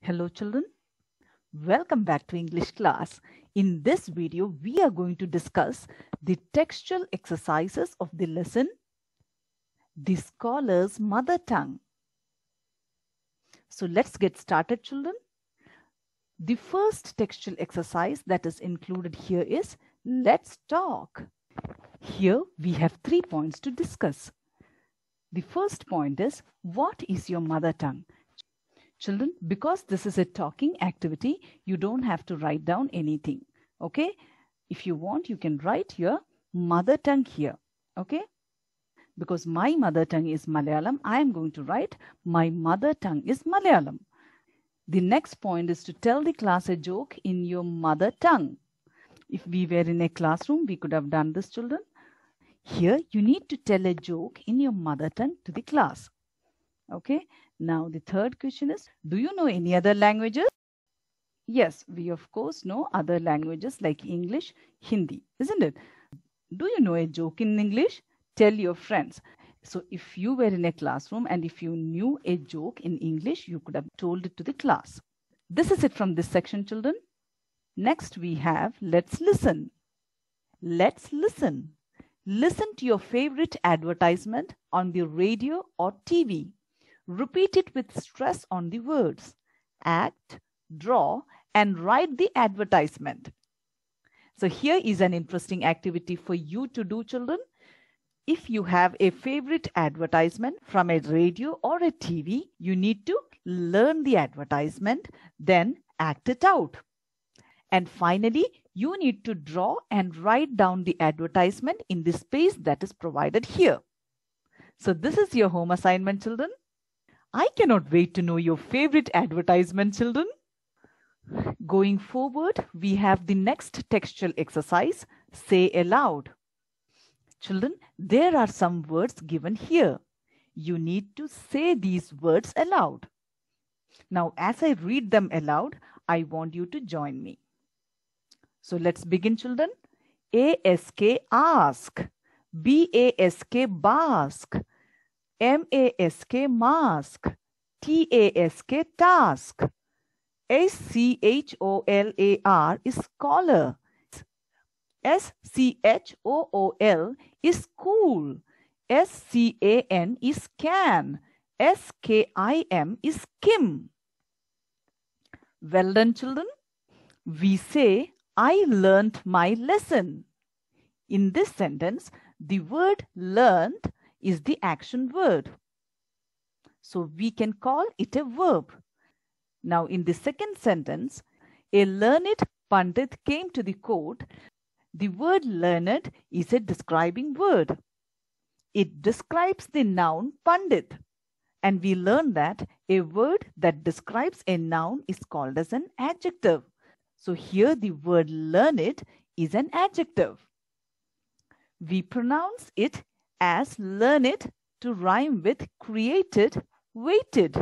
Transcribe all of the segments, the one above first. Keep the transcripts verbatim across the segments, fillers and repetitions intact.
Hello children, welcome back to English class. In this video, we are going to discuss the textual exercises of the lesson, The Scholar's Mother Tongue. So let's get started children. The first textual exercise that is included here is Let's Talk. Here we have three points to discuss. The first point is, what is your mother tongue? Children, because this is a talking activity, you don't have to write down anything. Okay? If you want, you can write your mother tongue here. Okay? Because my mother tongue is Malayalam, I am going to write my mother tongue is Malayalam. The next point is to tell the class a joke in your mother tongue. If we were in a classroom, we could have done this, children. Here, you need to tell a joke in your mother tongue to the class. Okay? Now, the third question is, do you know any other languages? Yes, we of course know other languages like English, Hindi, isn't it? Do you know a joke in English? Tell your friends. So, if you were in a classroom and if you knew a joke in English, you could have told it to the class. This is it from this section, children. Next, we have Let's Listen. Let's listen. Listen to your favorite advertisement on the radio or T V. Repeat it with stress on the words. Act, draw, and write the advertisement. So here is an interesting activity for you to do, children. If you have a favorite advertisement from a radio or a T V, you need to learn the advertisement, then act it out. And finally, you need to draw and write down the advertisement in the space that is provided here. So this is your home assignment, children. I cannot wait to know your favorite advertisement, children. Going forward, we have the next textual exercise, Say Aloud. Children, there are some words given here. You need to say these words aloud. Now, as I read them aloud, I want you to join me. So let's begin, children. A S K, ask. B A S K, bask. M A S K, mask. T A S K, task. S C H O L A R is scholar. S C H O O L is cool. S C A N is can. S K I M is Kim. Well done, children. We say, I learnt my lesson. In this sentence, the word learnt is the action word. So we can call it a verb. Now in the second sentence, a learned Pandit came to the court. The word learned is a describing word. It describes the noun Pandit. And we learn that a word that describes a noun is called as an adjective. So here the word learned is an adjective. We pronounce it as learned to rhyme with created, waited.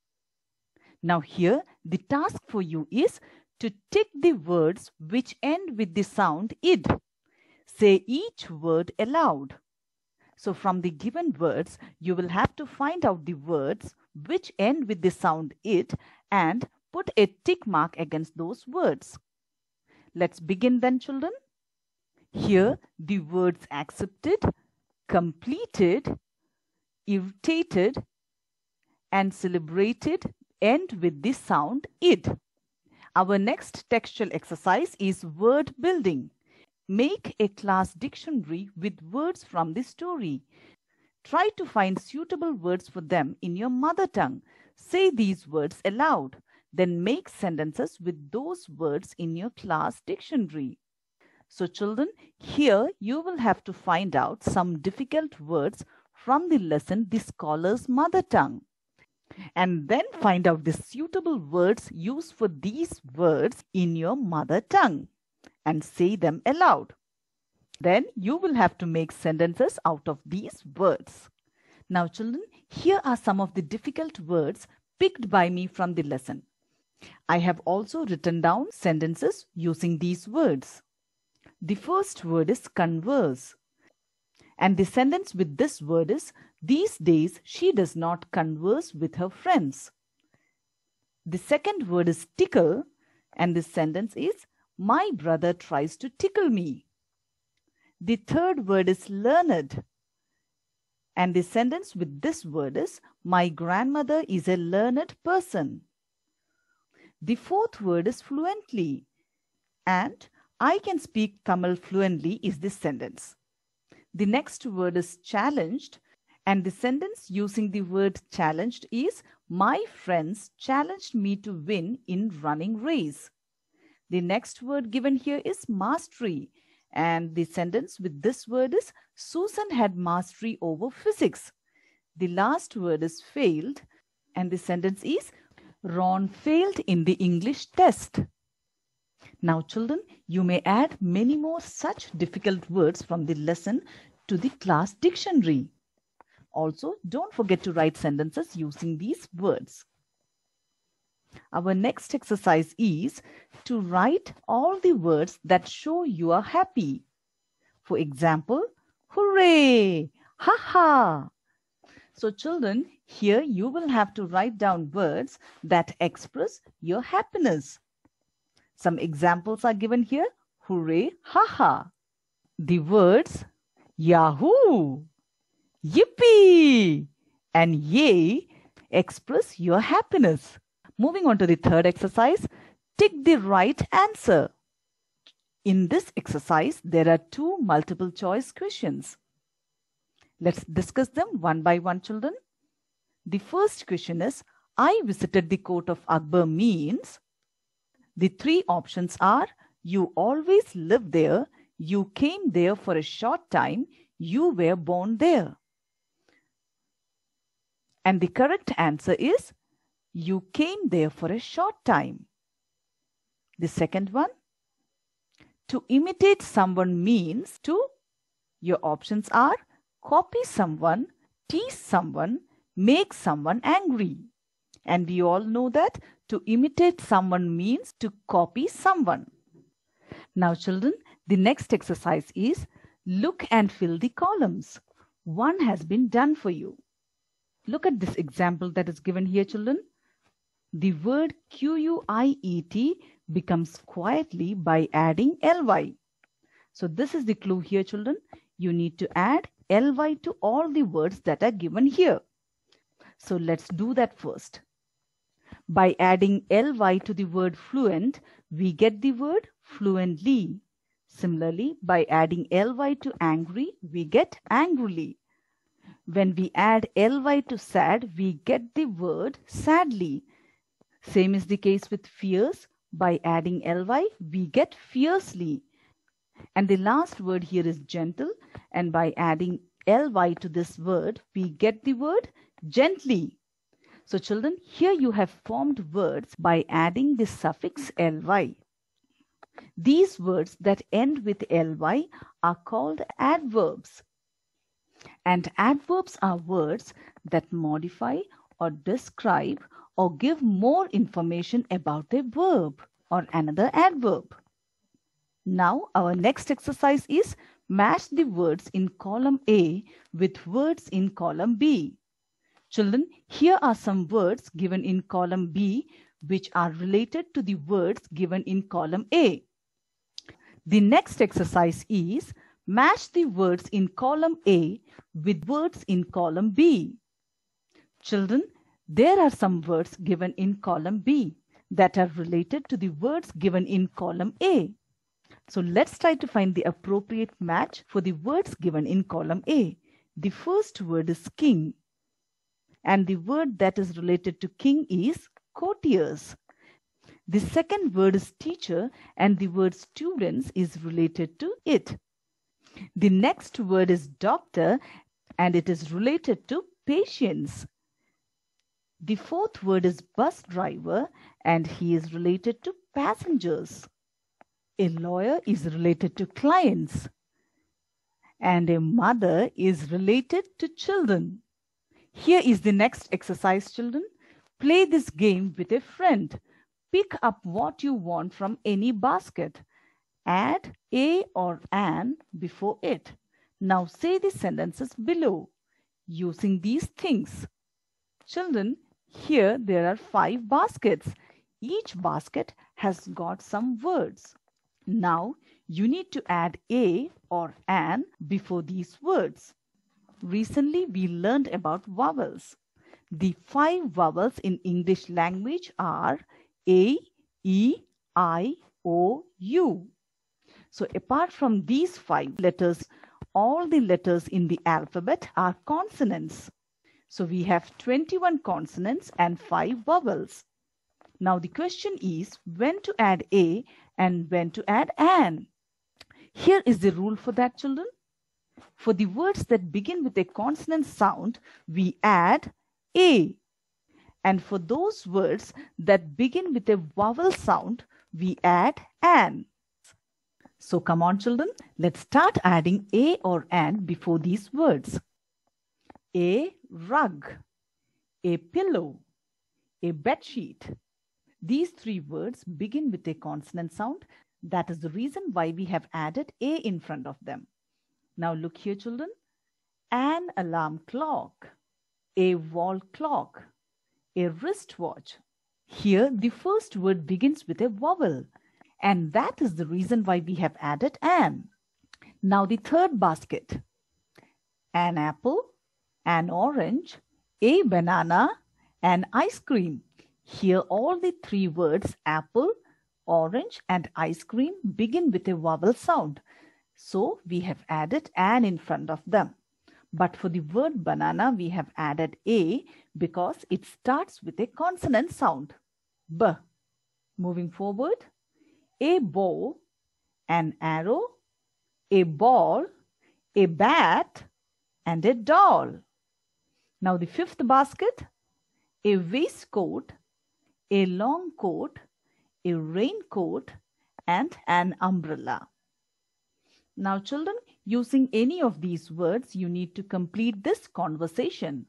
Now here the task for you is to tick the words which end with the sound id. Say each word aloud. So from the given words, you will have to find out the words which end with the sound id and put a tick mark against those words. Let's begin then, children. Here the words accepted, completed, irritated, and celebrated end with the sound id. Our next textual exercise is word building. Make a class dictionary with words from the story. Try to find suitable words for them in your mother tongue. Say these words aloud. Then make sentences with those words in your class dictionary. So children, here you will have to find out some difficult words from the lesson The Scholar's Mother Tongue. And then find out the suitable words used for these words in your mother tongue and say them aloud. Then you will have to make sentences out of these words. Now children, here are some of the difficult words picked by me from the lesson. I have also written down sentences using these words. The first word is converse. And the sentence with this word is, these days she does not converse with her friends. The second word is tickle, and the sentence is, my brother tries to tickle me. The third word is learned, and the sentence with this word is, my grandmother is a learned person. The fourth word is fluently, and I can speak Tamil fluently is the sentence. The next word is challenged, and the sentence using the word challenged is, my friends challenged me to win in running race. The next word given here is mastery, and the sentence with this word is, Susan had mastery over physics. The last word is failed, and the sentence is, Ron failed in the English test. Now children, you may add many more such difficult words from the lesson to the class dictionary. Also, don't forget to write sentences using these words. Our next exercise is to write all the words that show you are happy. For example, hooray, ha ha. So children, here you will have to write down words that express your happiness. Some examples are given here. Hooray, ha ha. The words Yahoo, Yippee, and Yay express your happiness. Moving on to the third exercise, tick the right answer. In this exercise, there are two multiple choice questions. Let's discuss them one by one, children. The first question is, I visited the court of Akbar means. The three options are, you always lived there, you came there for a short time, you were born there. And the correct answer is, you came there for a short time. The second one, to imitate someone means to, your options are, copy someone, tease someone, make someone angry. And we all know that to imitate someone means to copy someone. Now children, the next exercise is, look and fill the columns. One has been done for you. Look at this example that is given here, children. The word Q U I E T becomes quietly by adding L Y. So this is the clue here, children. You need to add L Y to all the words that are given here. So let's do that first. By adding L Y to the word fluent, we get the word fluently. Similarly, by adding L Y to angry, we get angrily. When we add L Y to sad, we get the word sadly. Same is the case with fierce. By adding L Y, we get fiercely. And the last word here is gentle. And by adding L Y to this word, we get the word gently. So children, here you have formed words by adding the suffix ly. These words that end with ly are called adverbs. And adverbs are words that modify or describe or give more information about a verb or another adverb. Now our next exercise is match the words in column A with words in column B. Children, here are some words given in column B which are related to the words given in column A. The next exercise is match the words in column A with words in column B. Children, there are some words given in column B that are related to the words given in column A. So let's try to find the appropriate match for the words given in column A. The first word is king. And the word that is related to king is courtiers. The second word is teacher, and the word students is related to it. The next word is doctor, and it is related to patients. The fourth word is bus driver, and he is related to passengers. A lawyer is related to clients, and a mother is related to children. Here is the next exercise, children. Play this game with a friend. Pick up what you want from any basket. Add a or an before it. Now say the sentences below using these things. Children, Here there are five baskets. Each basket has got some words. Now you need to add a or an before these words. Recently we learned about vowels. The five vowels in English language are A, E, I, O, U. So apart from these five letters, all the letters in the alphabet are consonants. So we have twenty-one consonants and five vowels. Now the question is when to add a and when to add an. Here is the rule for that, children. For the words that begin with a consonant sound, we add a. And for those words that begin with a vowel sound, we add an. So come on, children, let's start adding a or an before these words. A rug, a pillow, a bedsheet. These three words begin with a consonant sound. That is the reason why we have added a in front of them. Now look here, children. An alarm clock, a wall clock, a wristwatch. Here the first word begins with a vowel, and that is the reason why we have added an. Now the third basket. An apple, an orange, a banana, an ice cream. Here all the three words apple, orange and ice cream begin with a vowel sound. So we have added an in front of them. But for the word banana, we have added a because it starts with a consonant sound. B. Moving forward. A bow, an arrow, a ball, a bat, and a doll. Now the fifth basket. A waistcoat, a long coat, a raincoat, and an umbrella. Now children, using any of these words, you need to complete this conversation.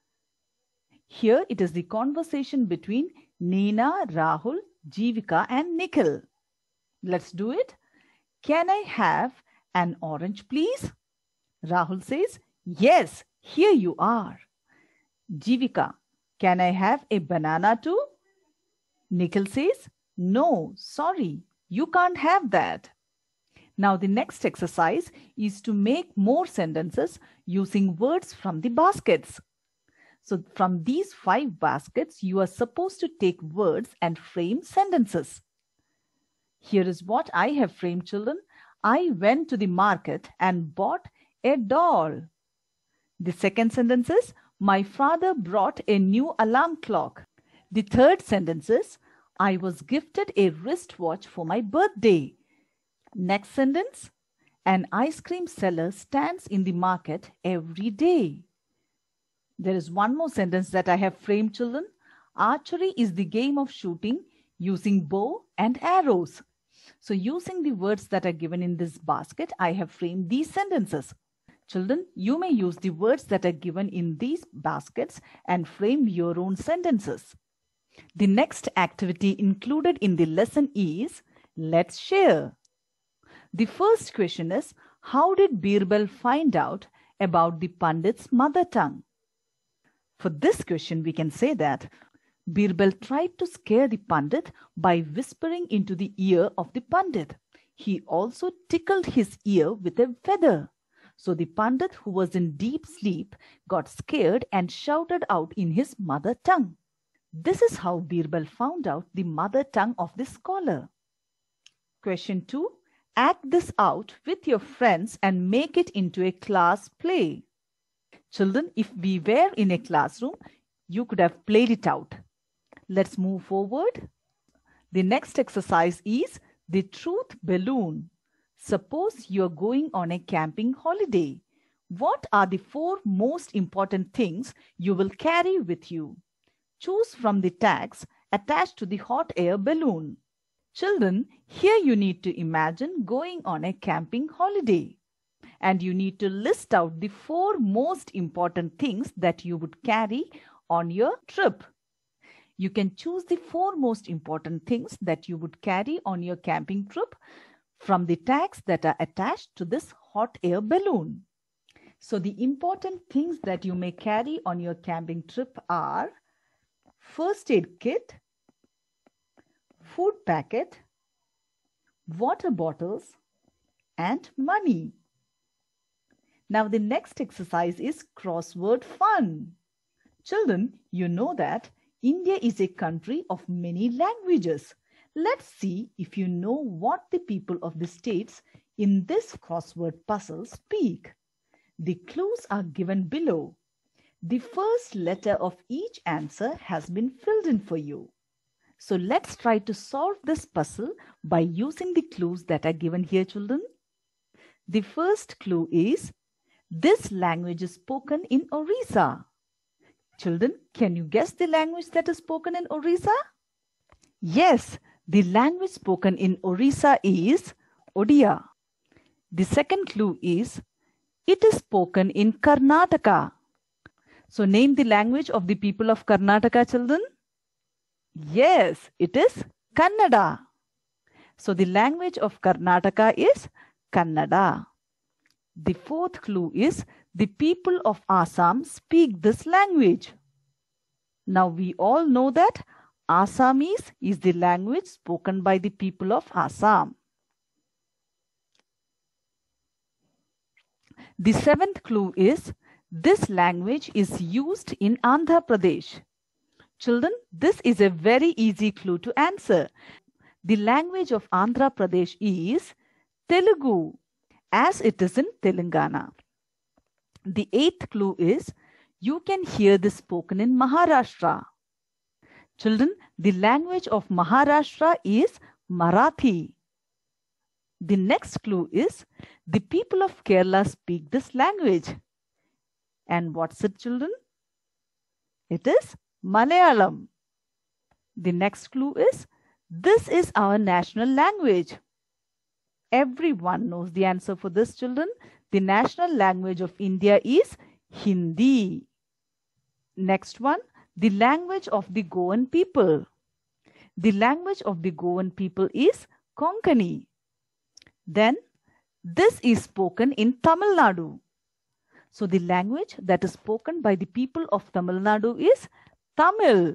Here it is the conversation between Neena, Rahul, Jeevika and Nikhil. Let's do it. Can I have an orange, please? Rahul says, yes, here you are. Jeevika, can I have a banana too? Nikhil says, no, sorry, you can't have that. Now the next exercise is to make more sentences using words from the baskets. So from these five baskets, you are supposed to take words and frame sentences. Here is what I have framed, children. I went to the market and bought a doll. The second sentence is, my father brought a new alarm clock. The third sentence is, I was gifted a wristwatch for my birthday. Next sentence, an ice cream seller stands in the market every day. There is one more sentence that I have framed, children. Archery is the game of shooting using bow and arrows. So using the words that are given in this basket, I have framed these sentences. Children, you may use the words that are given in these baskets and frame your own sentences. The next activity included in the lesson is, let's share. The first question is, how did Birbal find out about the Pandit's mother tongue? For this question, we can say that Birbal tried to scare the Pandit by whispering into the ear of the Pandit. He also tickled his ear with a feather. So the Pandit, who was in deep sleep, got scared and shouted out in his mother tongue. This is how Birbal found out the mother tongue of the scholar. Question two. Act this out with your friends and make it into a class play. Children, if we were in a classroom, you could have played it out. Let's move forward. The next exercise is the truth balloon. Suppose you're going on a camping holiday. What are the four most important things you will carry with you? Choose from the tags attached to the hot air balloon. Children, here you need to imagine going on a camping holiday. And you need to list out the four most important things that you would carry on your trip. You can choose the four most important things that you would carry on your camping trip from the tags that are attached to this hot air balloon. So the important things that you may carry on your camping trip are first aid kit, food packet, water bottles, and money. Now the next exercise is crossword fun. Children, you know that India is a country of many languages. Let's see if you know what the people of the states in this crossword puzzle speak. The clues are given below. The first letter of each answer has been filled in for you. So let's try to solve this puzzle by using the clues that are given here, children. The first clue is, this language is spoken in Orissa. Children, can you guess the language that is spoken in Orissa? Yes, the language spoken in Orissa is Odia. The second clue is, it is spoken in Karnataka. So name the language of the people of Karnataka, children. Yes, it is Kannada. So the language of Karnataka is Kannada. The fourth clue is, the people of Assam speak this language. Now we all know that Assamese is the language spoken by the people of Assam. The seventh clue is, this language is used in Andhra Pradesh. Children, this is a very easy clue to answer. The language of Andhra Pradesh is Telugu, as it is in Telangana. The eighth clue is, you can hear this spoken in Maharashtra. Children, the language of Maharashtra is Marathi. The next clue is, the people of Kerala speak this language. And what's it, children? It is Malayalam. The next clue is, this is our national language. Everyone knows the answer for this, children. The national language of India is Hindi. Next one, the language of the Goan people. The language of the Goan people is Konkani. Then, this is spoken in Tamil Nadu. So the language that is spoken by the people of Tamil Nadu is Tamil.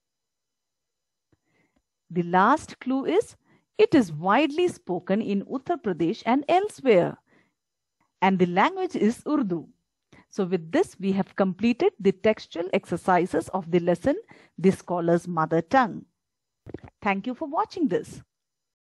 The last clue is, it is widely spoken in Uttar Pradesh and elsewhere. And the language is Urdu. So with this, we have completed the textual exercises of the lesson, The Scholar's Mother Tongue. Thank you for watching this.